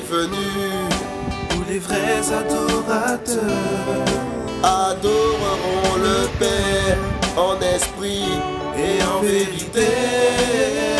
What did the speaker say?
venu, où les vrais adorateurs adoreront le Père en esprit et en vérité.